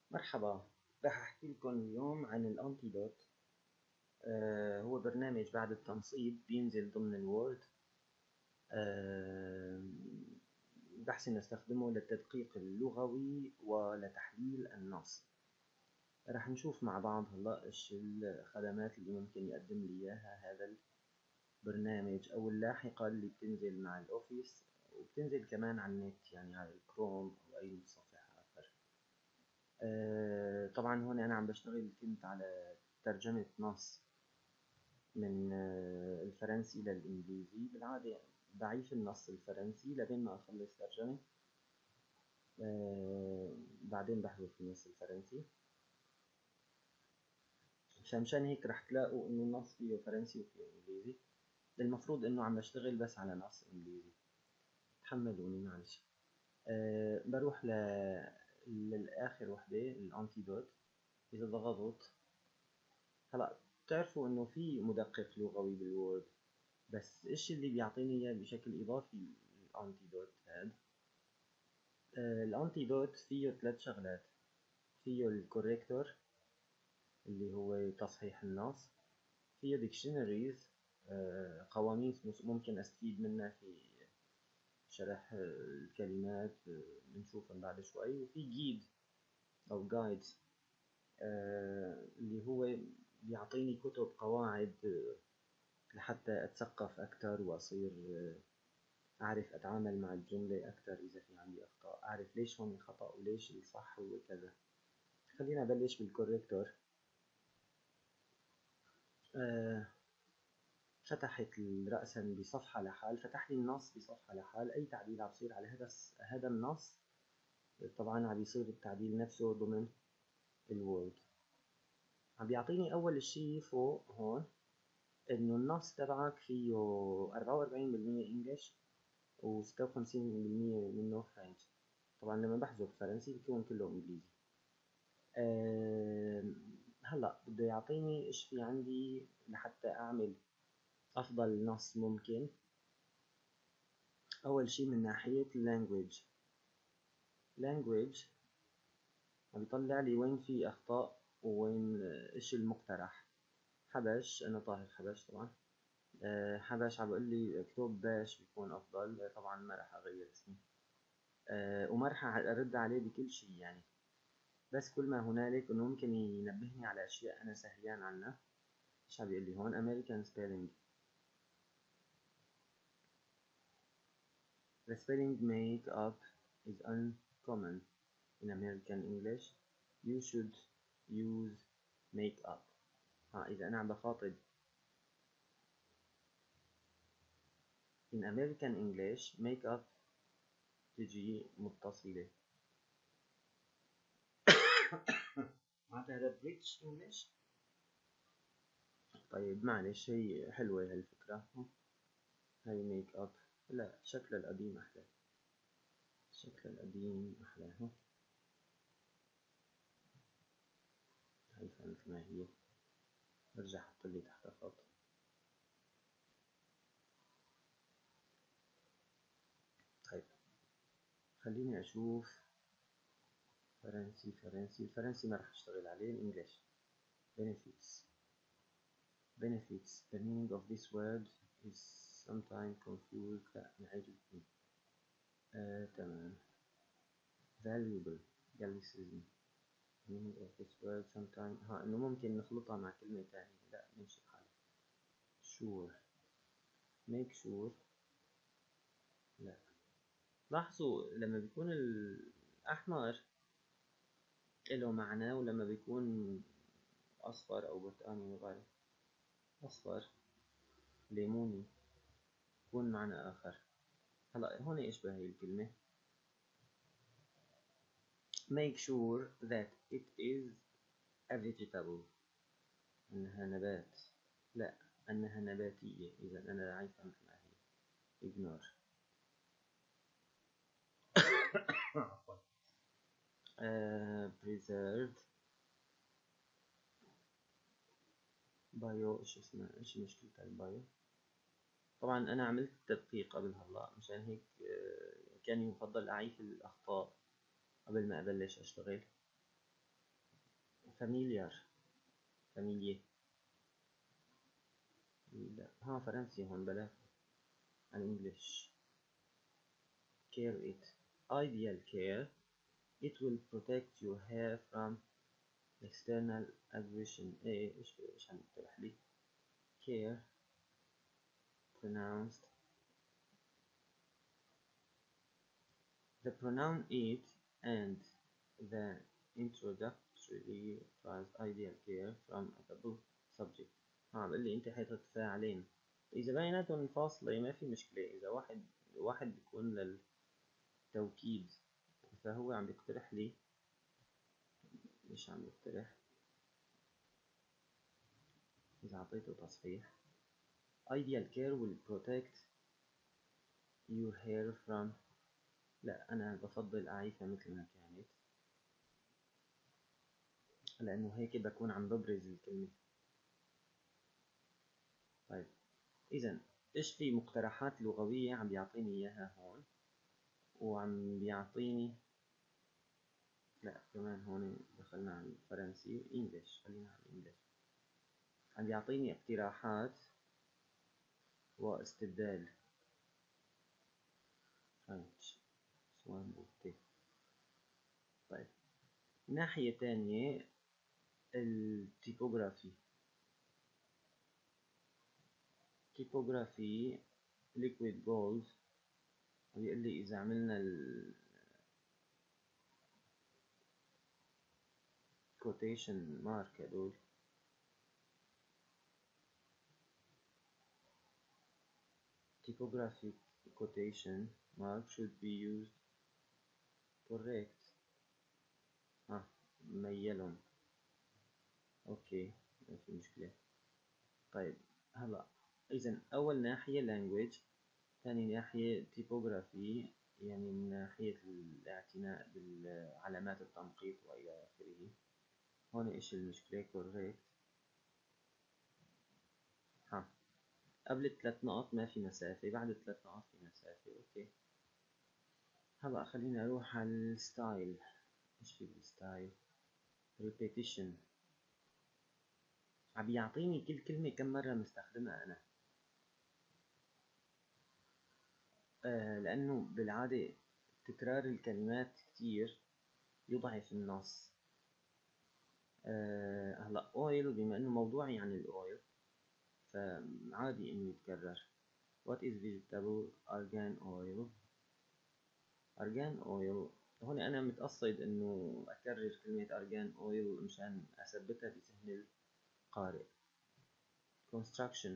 مرحبا. راح أحكي لكم اليوم عن الأنتيدوت. هو برنامج بعد التنصيب بينزل ضمن الوورد. بحسن نستخدمه للتدقيق اللغوي ولتحليل النص. راح نشوف مع بعض هلا إيش الخدمات اللي ممكن يقدم لي إياها هذا البرنامج أو اللاحقة اللي بتنزل مع الأوفيس، وبتنزل كمان على النت، يعني على الكروم أو أي متصفح آخر. طبعا هون أنا عم بشتغل، كنت على ترجمة نص من الفرنسي للإنجليزي. بالعادة بعيش النص الفرنسي لبين ما أخلص ترجمة، بعدين بحذف النص الفرنسي. مشان هيك رح تلاقوا إنه النص فيه فرنسي وفيه إنجليزي. المفروض إنه عم بشتغل بس على نص إنجليزي، تحملوني معلش. بروح للآخر وحدة، الأنتيدوت. إذا ضغطت هلا بتعرفوا إنه في مدقق لغوي بالوورد، بس إيش اللي بيعطيني إياه بشكل إضافي الأنتيدوت هاد؟ الأنتيدوت فيه 3 شغلات. فيه الكوريكتور اللي هو تصحيح النص، فيه ديكشنريز، قواميس ممكن أستفيد منها في شرح الكلمات، بنشوفهم بعد شوي. وفي جيد أو جايد، اللي هو بيعطيني كتب قواعد لحتى أتثقف أكتر وأصير أعرف أتعامل مع الجملة أكتر. إذا في عندي أخطاء أعرف ليش هون الخطأ وليش الصح هو كذا. خلينا نبلش بالكوريكتور. فتحت رأسا بصفحة لحال، فتح لي النص بصفحة لحال. أي تعديل عم بصير على هذا النص، طبعا عم بيصير التعديل نفسه ضمن الوورد. عم بيعطيني أول شي فوق هون إنه النص تبعك فيه 44% إنجليش و56% منه فرنش. طبعا لما بحذف فرنسي بيكون كله إنجليزي. هلا بده يعطيني إيش في عندي لحتى أعمل أفضل نص ممكن. أول شي من ناحية language عم بيطلع لي وين في أخطاء وين إيش المقترح. حبش، أنا طاهر حبش طبعا. حبش عم بقول لي اكتب باش بيكون أفضل. طبعا ما راح أغير اسمي، وما راح أرد عليه بكل شي يعني، بس كل ما هنالك إنه ممكن ينبهني على أشياء أنا سهيان عنها. إيش عم بيقول لي هون؟ American spelling. The spelling make-up is uncommon in American English. You should use make-up. إذا أنا عم بخاطب in American English make-up تجي متصلة. معناتها هذا British English. طيب معلش، هي حلوة هالفكرة. هاي make-up. لا، شكلها القديم أحلى. هاي مثل ما هي. برجع أحط لي تحت خط. طيب خليني أشوف الفرنسي ما راح أشتغل عليه. الإنجليش. benefits. The meaning of this word is sometimes confused. لا نعيد الاثنين. تمام. valuable. Gallicism. meaning of this word sometimes إنه ممكن نخلطها مع كلمة تانية. لا نمشي بحالها. sure. make sure. لا، لاحظوا لما بيكون الأحمر له معنى، ولما بيكون أصفر أو برتقاني غير أصفر ليموني بيكون معنى آخر. هلا هون إشبه هي الكلمة. make sure that it is a vegetable. أنها نبات. لا، أنها نباتية. إذا أنا عايز أفهم ما هي. ignore. preserved. بايو. إيش اسمه؟ إيش مشكلة البايو؟ طبعا أنا عملت تدقيق قبل هلا، مشان هيك كان يفضل أعيد الأخطاء قبل ما أبلش أشتغل. familiar familiar. لا ها فرنسي هون بلا عن انجلش. care it ideal care it will protect your hair from external aggression. ايش عم يقترح لي؟ care pronounced the pronoun it and the introductory phrase ideal care from a double subject. عم بقول لي انت حاطط فاعلين، اذا بيناتهم فاصلة ما في مشكلة، اذا واحد بيكون للتوكيد، فهو عم يقترح لي ايش عم يقترح؟ اذا اعطيته تصحيح ideal care will protect your hair from، لا انا بفضل اعيدها مثل ما كانت لانه هيك بكون عم ببرز الكلمة. طيب اذا ايش في مقترحات لغوية عم بيعطيني اياها هون، وعم بيعطيني، لا كمان هون دخلنا على الفرنسي انجلش، خلينا على الانجلش. عم بيعطيني اقتراحات واستبدال. فرنش سوان بوتي. طيب ناحية تانية التيبوغرافي liquid gold بيقول لي إذا عملنا ال quotation mark هدول typographic quotation mark should be used correct. ميلهم اوكي ما في مشكلة. طيب هلا إذا أول ناحية language، ثاني ناحية typography يعني من ناحية الاعتناء بالعلامات التنقيط وإلى آخره. هون إيش المشكلة؟ correct. قبل الثلاث نقط ما في مسافة، بعد الثلاث نقط في مسافة. أوكي هلا خلينا نروح على الستايل. إيش في بالستايل؟ repetition عم يعطيني كل كلمة كم مرة مستخدمها أنا. لأنه بالعادة تكرار الكلمات كتير يضعف النص. هلا oil بما إنه موضوعي عن الأويل فعادي إنه يتكرر. what is vegetable argan oil. argan oil هون أنا متقصد إنه أكرر كلمة argan oil مشان أثبتها بذهن القارئ. construction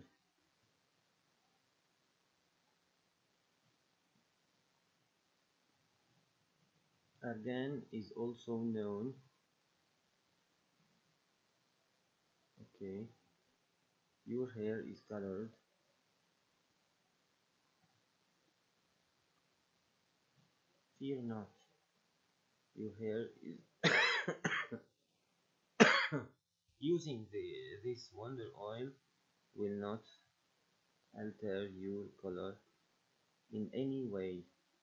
argan is also known. okay your hair is colored. fear not your hair is using this wonder oil will not alter your color in any way.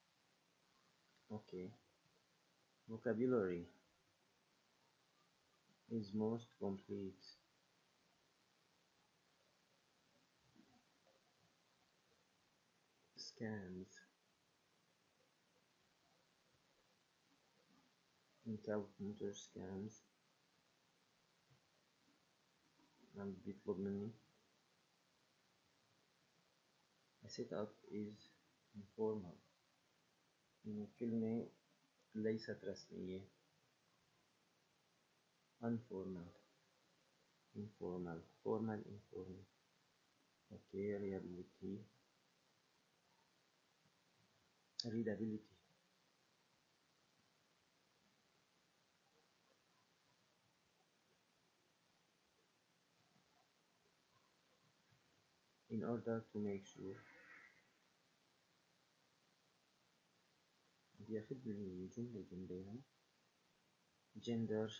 okay vocabulary is most complete. scams encounter scams عم بيطلب مني. a setup is informal يعني كلمة ليست رسمية. informal informal formal informal. okay reliability readability in order to make sure. بياخد الجملة جنبيها gender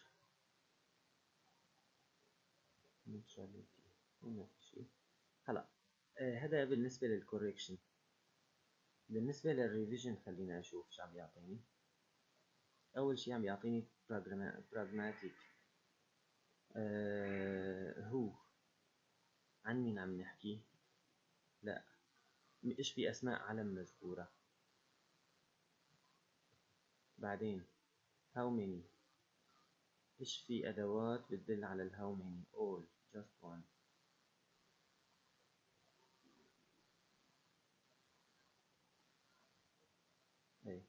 neutrality هون في شيء. هلا هذا بالنسبة للcorrection. بالنسبة للريفيجن خلينا أشوف شو عم يعطيني. أول شي عم يعطيني pragmatic هو عن مين عم نحكي؟ لا، إيش في أسماء علم مذكورة. بعدين how many، إيش في أدوات بتدل على ال how many. all just one. أي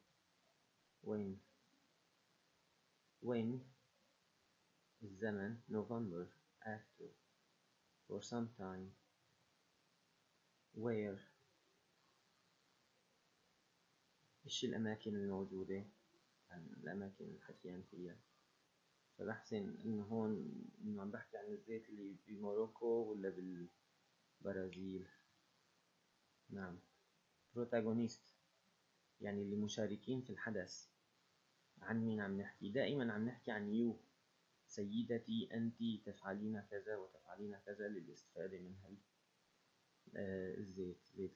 when الزمن November after for some time. where إيش الأماكن الموجودة، عن الأماكن اللي حكيان فيها. فبحسن إنه هون إنه عم بحكي عن الزيت اللي بموروكو ولا بالبرازيل. نعم. protagonist يعني اللي مشاركين في الحدث. عن مين عم نحكي؟ دائما عم نحكي عن يو. سيدتي أنت تفعلين كذا وتفعلين كذا للاستفادة من الزيت، زيت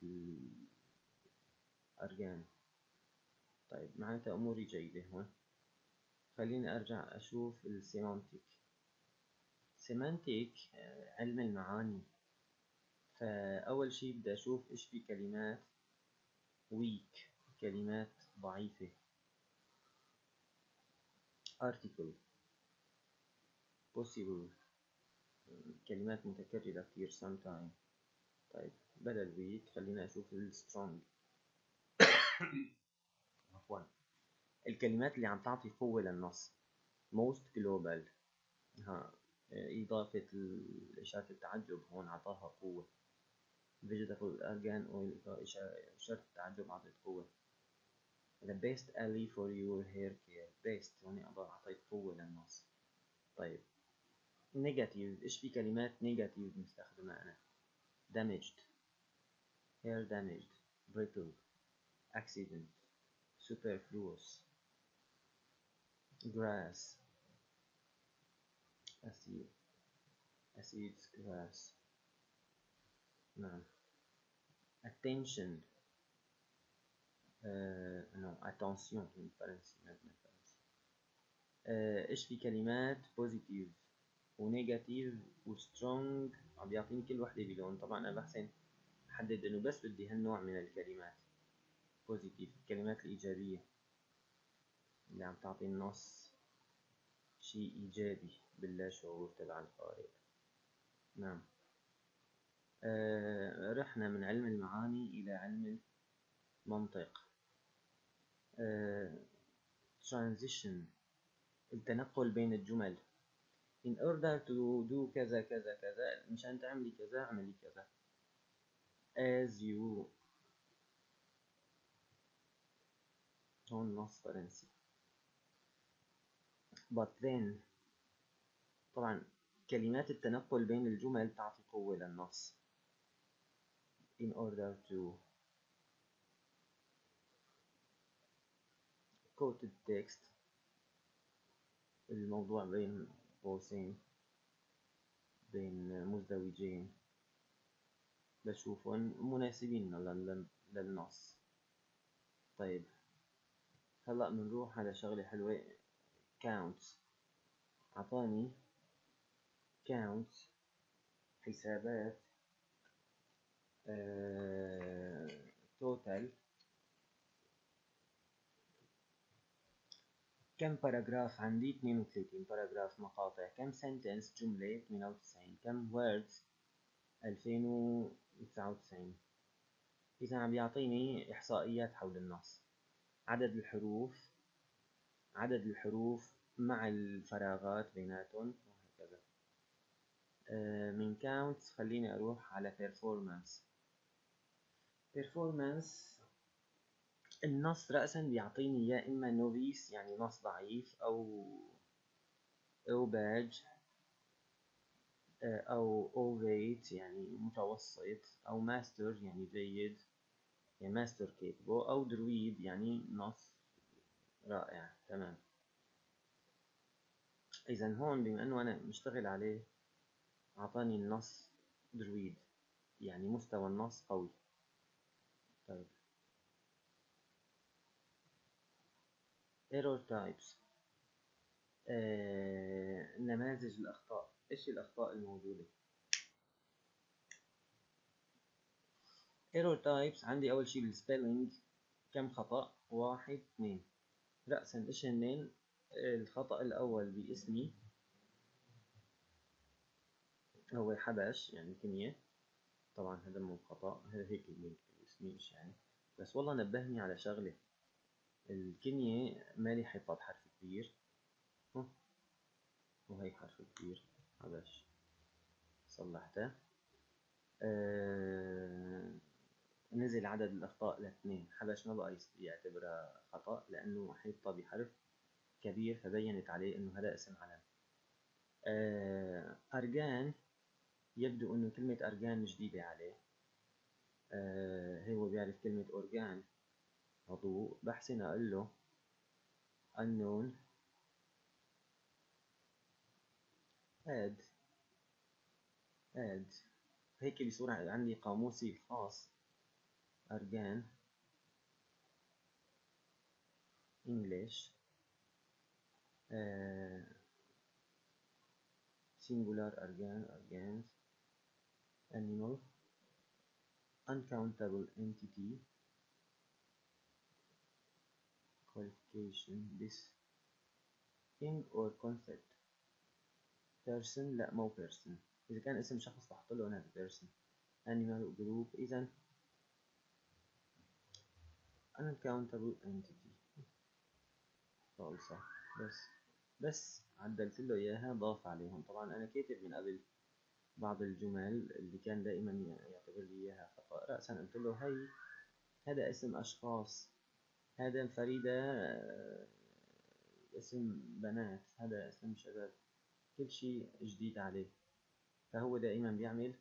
الأرجان. طيب معناتها أموري جيدة هون. خليني أرجع أشوف السيمانتيك. سيمانتيك علم المعاني. فأول شي بدي أشوف إيش في كلمات weak، كلمات ضعيفة. article possible، كلمات متكررة كتير sometime. طيب بدل weak خلينا أشوف strong. عفوا، الكلمات اللي عم تعطي قوة للنص. most global، ها إضافة إشارة التعجب هون عطاها قوة. vegetable argan oil، إشارة التعجب عطت قوة. the best alley for your hair care. best هون أعطيت قوة للنص. طيب negative، إيش في كلمات negative مستخدمة أنا؟ damaged، hair damaged، brittle، accident، superfluous، grass، acids grass. نعم. attention، no attention بالفرنسي، لازم الفرنسي. إيش في كلمات positive ونيجاتيف وسترونج عم بيعطيني كل وحدة بلون. طبعا أنا بحسن أحدد إنه بس بدي هالنوع من الكلمات. positive الكلمات الإيجابية اللي عم تعطي النص شيء إيجابي باللا شعور تبع القارئ. نعم. رحنا من علم المعاني إلى علم المنطق. transition، التنقل بين الجمل. in order to do كذا كذا كذا، مشان تعملي كذا اعملي كذا. as you، هون نص فرنسي. but then، طبعا كلمات التنقل بين الجمل تعطي قوة للنص. in order to quoted text، الموضوع بين قوسين، بين مزدوجين بشوفهم مناسبين للنص. طيب هلأ بنروح على شغلة حلوة. counts، عطاني counts حسابات total. كم باراجراف عندي؟ 32 باراجراف مقاطع. كم sentence جملة؟ 98. كم words؟ 2099. إذا عم يعطيني إحصائيات حول النص. عدد الحروف مع الفراغات بيناتهم وهكذا. من counts خليني أروح على performance. النص رأسا بيعطيني يا إما نوفيس يعني نص ضعيف، أو باج، أو ovate يعني متوسط، أو ماستر يعني جيد، يعني ماستر كيبل، أو درويد يعني نص رائع. تمام. إذا هون بما أنه أنا مشتغل عليه أعطاني النص درويد، يعني مستوى النص قوي. طيب error types، نماذج الأخطاء. إيش الأخطاء الموجودة؟ error types عندي أول شي بالspelling كم خطأ؟ 1 2. رأسا إيش هنن؟ الخطأ الأول باسمي هو حبش يعني كنية، طبعا هذا مو خطأ، هذا هيك اسمي مش يعني، بس والله نبهني على شغلة، الكنية مالي حيطة بحرف كبير وهي حرف كبير، حبش صلحته. نزل عدد الأخطاء لاثنين، حبش ما بقى يعتبرها خطأ لأنه حيطة بحرف كبير فبينت عليه إنه هذا اسم علم. أرجان يبدو إنه كلمة أرجان جديدة عليه، هو بيعرف كلمة أورجان عضو، بحسن أقول له unknown add هيك بصورة عندي قاموسي الخاص أرجان English singular organs animal uncountable entity qualification this thing or concept person لا مو person، إذا كان اسم شخص بحط له أنا person animal group إذا uncountable entity خالصة، بس عدلت له إياها ضاف عليهم. طبعا أنا كاتب من قبل بعض الجمل اللي كان دائما يعتبر لي إياها خطأ، رأسا قلت له هي هذا اسم أشخاص، هذا فريدة اسم بنات، هذا اسم شباب، كل شيء جديد عليه، فهو دائما بيعمل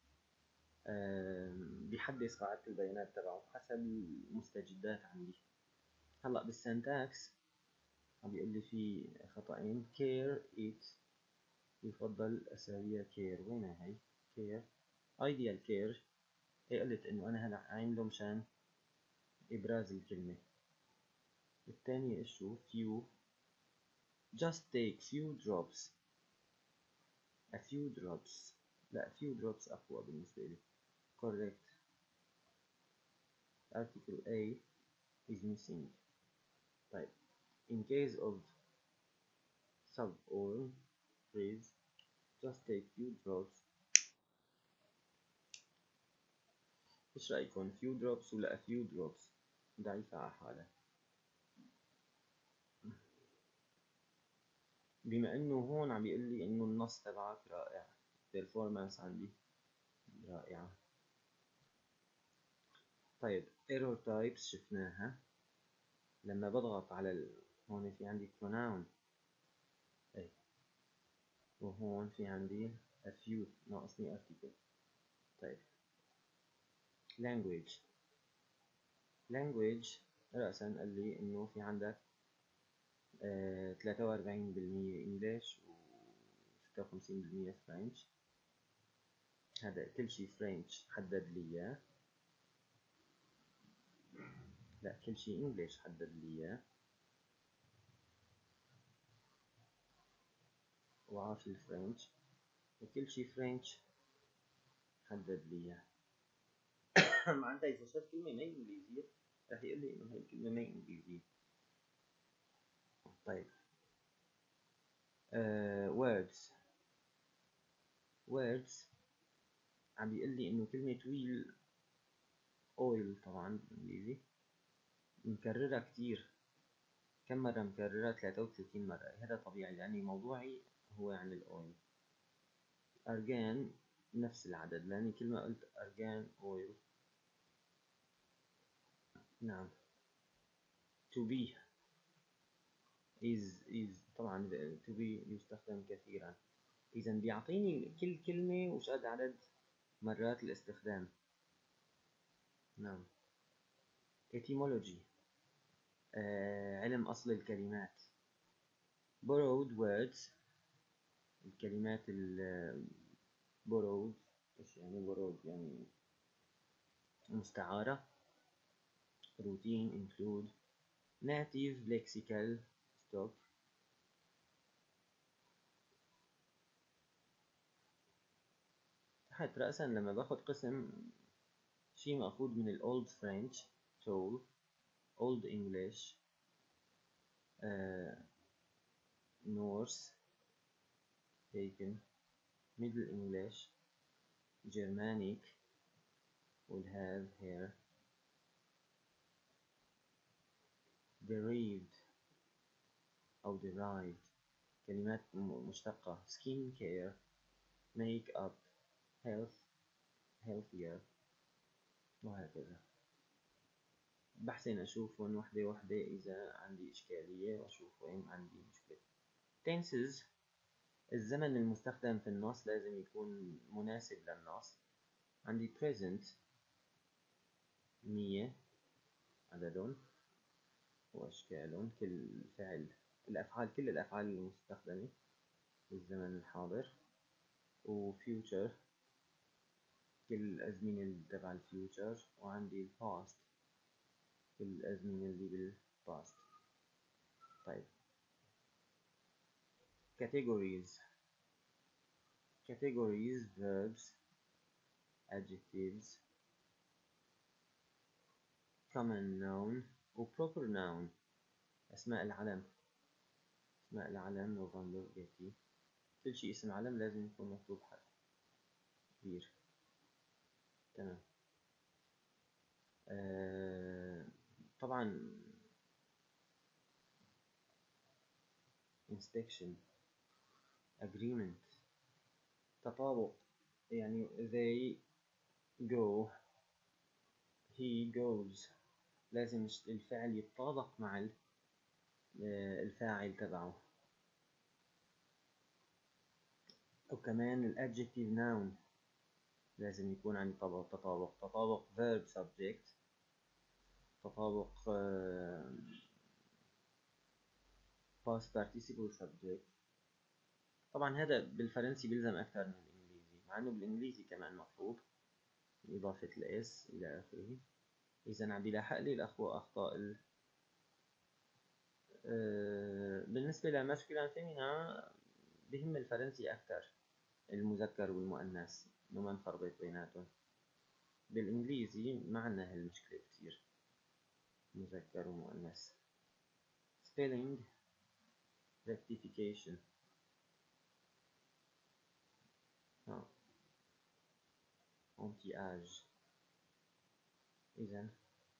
بيحدث قاعدة البيانات تبعه حسب المستجدات عندي. هلا بالسنتاكس عم بيقول لي في خطأين، care it يفضل أساويها care، وينها هي care ideal care، هي قلت إنه أنا هلا عامله مشان إبراز الكلمة. الثانية شو few just take few drops a few drops، لا few drops أقوى بالنسبة لي correct article A is missing. طيب in case of sub or phrase just take few drops، إيش رأيكم few drops ولا a few drops؟ ضعيفة على حالها، بما إنه هون عم بيقول لي إنه النص تبعك رائع، performance عندي رائعة. طيب error types شفناها، لما بضغط على هون في عندي pronoun اي، وهون في عندي a few ناقصني article. طيب language رأسا قال لي إنه في عندك 43% English و 56% French، هذا كل شي French حدد لي إياه، لا كل شي English حدد لي إياه، وعارف الفرنش، وكل شي فرنش حدد لي إياه. معناتها إذا شاف كلمة ما إنجليزية رح يقول لي إنه هي الكلمة ما إنجليزية. طيب words عم بيقول لي إنه كلمة wheel oil طبعا بالإنجليزي مكررة كتير، كم مرة مكررة؟ 33 مرة، هذا طبيعي لأني موضوعي هو عن الأويل. أرجان نفس العدد لأني كلمة قلت أرجان أويل. نعم to be is طبعا to be يستخدم كثيرا، إذا بيعطيني كل كلمة وش قد عدد مرات الاستخدام. نعم etymology علم أصل الكلمات. borrowed words الكلمات borrowed، إيش يعني borrowed؟ يعني مستعارة. routine include native lexical stock تحت رأسا لما باخد قسم شيء مأخوذ من ال Old French tall, Old English, Norse taken, Middle English, Germanic will have here, derived أو derived كلمات مشتقة skin care, make up, health, healthier وهكذا. بحسن أشوفهم وحدة وحدة إذا عندي إشكالية وأشوف وين عندي مشكلة. tenses الزمن المستخدم في النص لازم يكون مناسب للنص. عندي present 100 عددهم وأشكالهم كل فعل كل الأفعال المستخدمة في الزمن الحاضر، و future كل الأزمنة تبع الفيوتشر، وعندي past كل الأزمنة اللي بالباست. طيب categories verbs, adjectives, common noun و proper noun أسماء العلم. أسماء العلم نوفمبر جيتي، كل شيء اسم علم لازم يكون مكتوب حرف كبير. تمام. طبعا inspection, agreement تطابق، يعني they go, he goes، لازم الفعل يتطابق مع الفاعل تبعه. وكمان الادجكتيف noun لازم يكون عندي تطابق verb subject، تطابق past participle subject. طبعا هذا بالفرنسي بيلزم أكثر من الإنجليزي، مع إنه بالإنجليزي كمان مطلوب إضافة الإس إلى آخره. إذا عم بيلاحق لي أخطاء بالنسبة لماسكولين فيمينين بهم الفرنسي أكثر، المذكر والمؤنث إنه ما نفرق بيناتهم. بالإنجليزي ما عنا هالمشكلة كتير، مذكر ومؤنث. spelling rectification anti-âge. إذن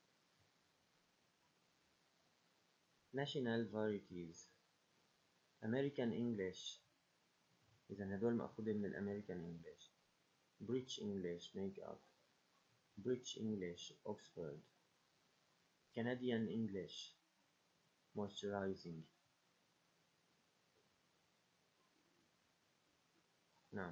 national varieties American English، إذن هدول مأخوذة من الأمريكان English. British English make up، British English Oxford، Canadian English moisturizing. نعم.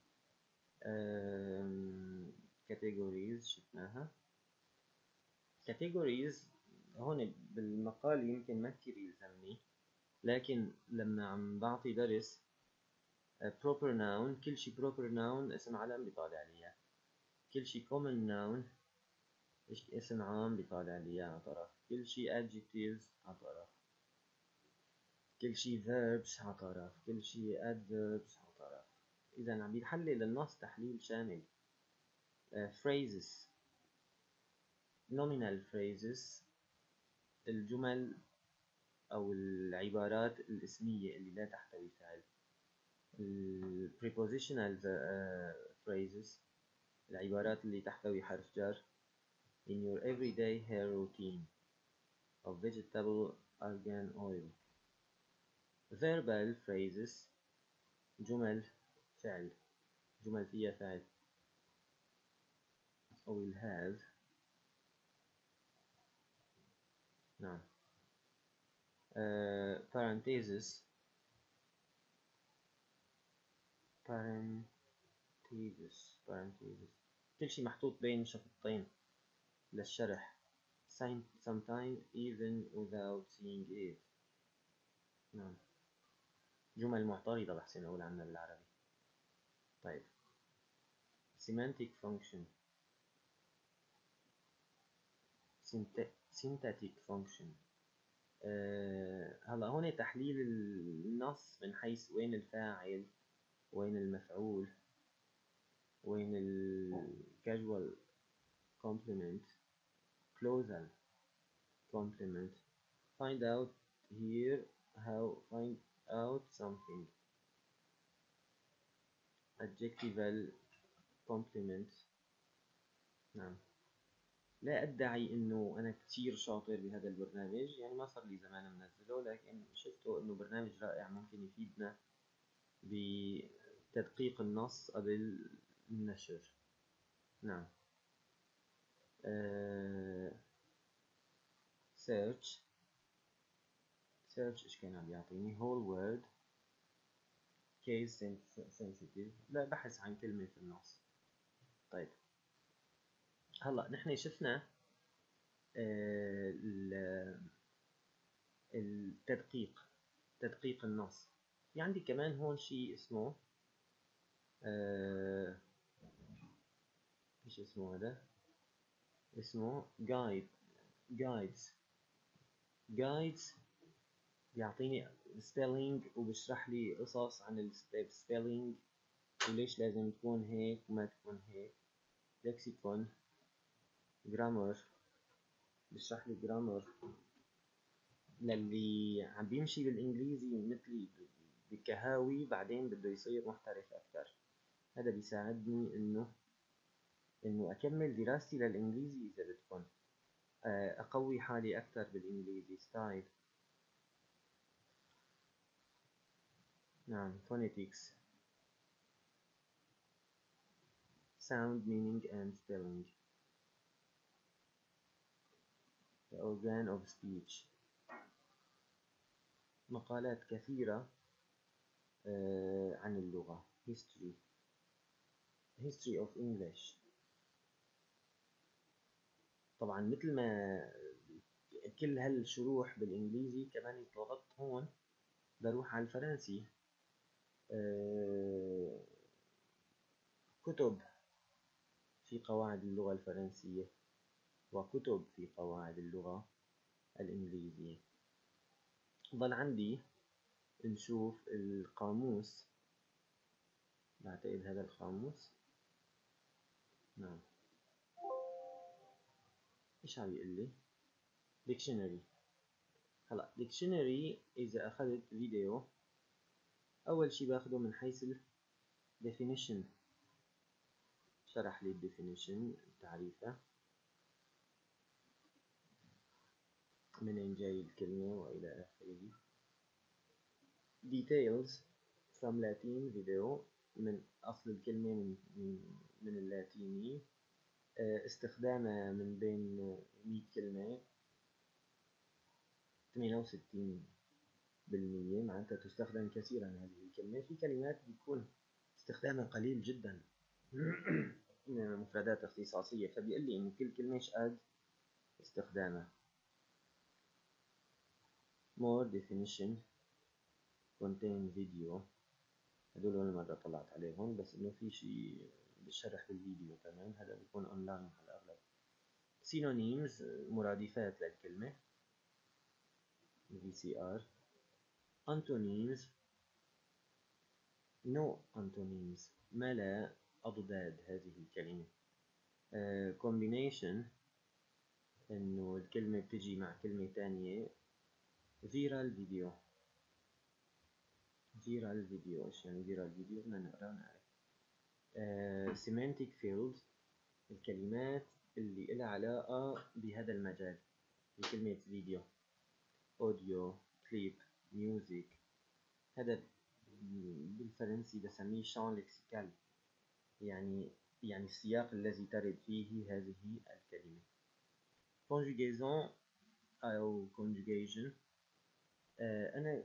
categories شفناها. categories هون بالمقال يمكن ما كتير يلزمني، لكن لما عم بعطي درس proper noun كل شي proper noun اسم علم بيطالع لي، كل شي common noun اسم عام بيطالع لي على طرف، كل شي adjectives على طرف، كل شي verbs على طرف، كل شي adverbs على طرف. إذا عم بيحلل النص تحليل شامل. phrases nominal phrases الجمل أو العبارات الاسمية اللي لا تحتوي فعل. prepositional phrases العبارات اللي تحتوي حرف جر. in your everyday hair routine of vegetable argan oil. verbal phrases جمل فعل، جمل فيها فعل. will have. نعم. parentheses كل شيء محطوط بين شرطين للشرح. sometimes even without seeing it. نعم. جمل معترضة بحسن أقول عنها بالعربي. طيب semantic function syntactic function. هلا هون تحليل النص من حيث وين الفاعل وين المفعول وين casual complement closal complement find out here how find out something adjectival complement. نعم. لا أدعي إنه أنا كتير شاطر بهذا البرنامج، يعني ما صار لي زمان منزله، لكن شفته إنه برنامج رائع ممكن يفيدنا بتدقيق النص قبل النشر. نعم. search إيش كان عم يعطيني whole word case sensitive، لا بحث عن كلمة في النص. طيب هلا نحن شفنا تدقيق النص. في عندي كمان هون شيء اسمه ايش اسمه هذا؟ اسمه guides بيعطيني spelling وبشرح لي قصص عن spelling وليش لازم تكون هيك وما تكون هيك. lexicon grammar بشرح لي grammar للي عم بيمشي بالانجليزي مثلي بكهاوي بعدين بده يصير محترف اكثر. هذا بيساعدني انه اكمل دراستي للانجليزي اذا بدكم اقوي حالي اكثر بالانجليزي. ستايل. نعم. phonetics sound meaning and spelling the organ of speech. مقالات كثيرة عن اللغة. history of English. طبعا مثل ما كل هالشروح بالانجليزي كمان إذا ضغطت هون بروح على الفرنسي. كتب في قواعد اللغة الفرنسية وكتب في قواعد اللغة الإنجليزية. ضل عندي نشوف القاموس. بعتقد هذا القاموس. نعم. إيش عم يقول لي؟ dictionary. هلا dictionary إذا أخذت فيديو أول شي باخده من حيث definition. شرح لي definition تعريفه منين جاي الكلمة وإلى آخره. details from Latin video من أصل الكلمة من اللاتيني. استخدامها من بين 100 كلمة 68% معناتها تستخدم كثيرا هذه الكلمة. في كلمات بيكون استخدامها قليل جدا مفردات اختصاصية، فبيقول لي إنه كل كلمة إيش قد استخدامها. more definition contain video. هدول ولا مرة طلعت عليهم، بس إنه في شيء بالشرح بالفيديو كمان، هذا بيكون أونلاين على الأغلب. synonyms مرادفات للكلمة VCR. antonyms no antonyms ما لا أضداد هذه الكلمة. combination إنه الكلمة بتجي مع كلمة تانية. viral video إيش يعني viral video؟ بدنا نقرأ ونعرف. semantic field الكلمات اللي إلها علاقة بهذا المجال بكلمة فيديو. audio clip music هذا بالفرنسي بسميه champ lexical، يعني السياق الذي ترد فيه هذه الكلمة. conjugaison أو conjugation. أنا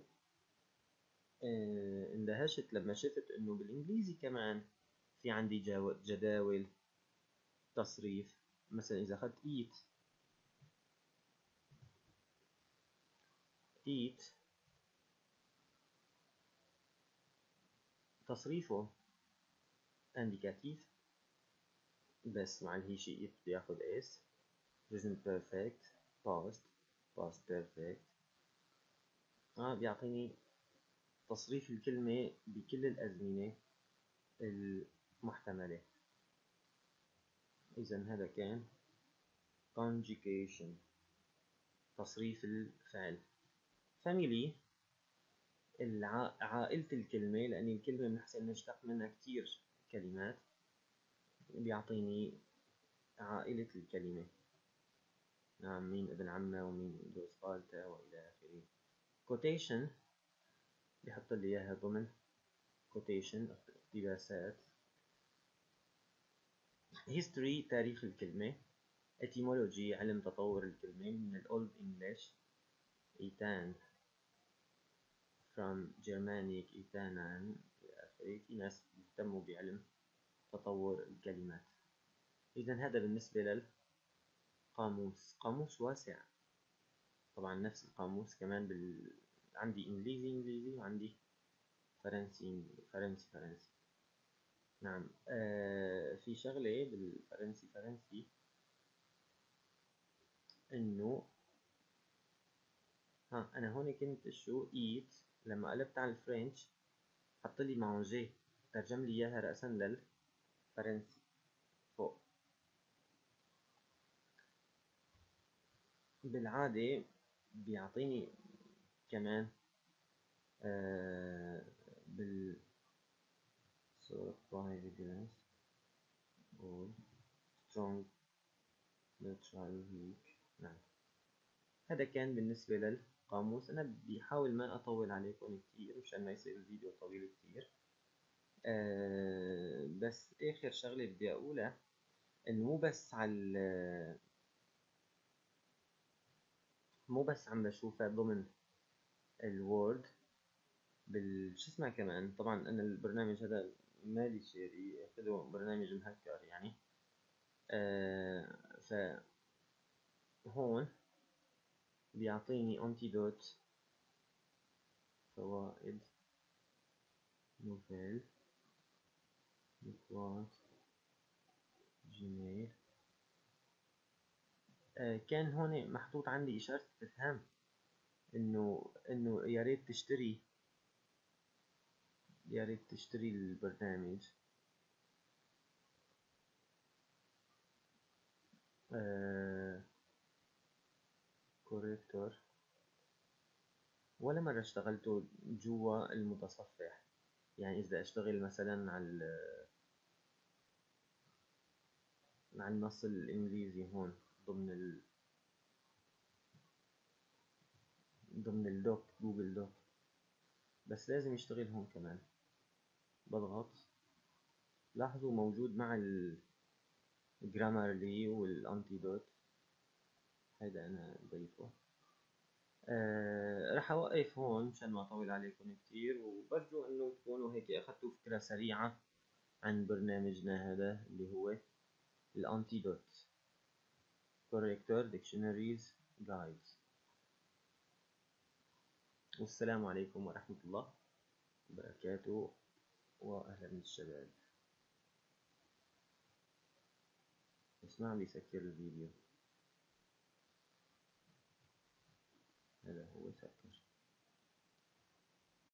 اندهشت لما شفت إنه بالإنجليزي كمان في عندي جداول تصريف. مثلا إذا أخذت eat تصريفه indicative بس مع الهي شيء بياخد s. present perfect past perfect. بيعطيني تصريف الكلمة بكل الأزمنة المحتملة. إذا هذا كان conjugation، تصريف الفعل. family، عائلة الكلمة، لأن الكلمة بنحسن نشتق منها كتير كلمات، بيعطيني عائلة الكلمة. نعم، مين ابن عمه ومين جوز خالته وإلى آخره. quotation بيحط لي إياها ضمن quotation اقتباسات. history، تاريخ الكلمة. etymology، علم تطور الكلمة من الأولد إنجليش. إيتان from Germanic إيتانان إلى آخره. في ناس بيهتموا بعلم تطور الكلمات. إذا هذا بالنسبة للقاموس. قاموس واسع طبعا، نفس القاموس كمان عندي إنجليزي وعندي فرنسي. نعم. في شغلة بالفرنسي إنه أنا هون كنت شو eat، لما قلبت على الفرنش حط لي manger، ترجم لي إياها رأسا للفرنسي فوق. بالعادة بيعطيني كمان بال supply evidence or strong neutral weak. نعم، هذا كان بالنسبة للقاموس. أنا بحاول ما أطول عليكم كتير مشان ما يصير الفيديو طويل كتير. بس آخر شغلة بدي أقولها إنه مو بس عم بشوفها ضمن الوورد، شو اسمها كمان. طبعا أنا البرنامج هذا مالي شاري، أخذه برنامج مهكر يعني. ف هون بيعطيني أنتيدوت، فوائد، نوفيل، نقاط، جيميل. كان هون محطوط عندي إشارة استفهام إنه يا ريت تشتري البرنامج. كوريكتور، ولا مرة اشتغلته جوا المتصفح. يعني إذا أشتغل مثلا على النص الإنجليزي هون ضمن الدوك، جوجل دوك، بس لازم يشتغل هون كمان. بضغط، لاحظوا موجود مع الجرامرلي والأنتيدوت. هيدا أنا ضيفه. رح أوقف هون مشان ما أطول عليكم كتير، وبرجو إنه تكونوا هيك أخذتوا فكرة سريعة عن برنامجنا هذا اللي هو الأنتيدوت Corrector Dictionaries Guides. والسلام عليكم ورحمة الله وبركاته، وأهلا بالشباب. بس ما عم بيسكر الفيديو. هذا هو سكر.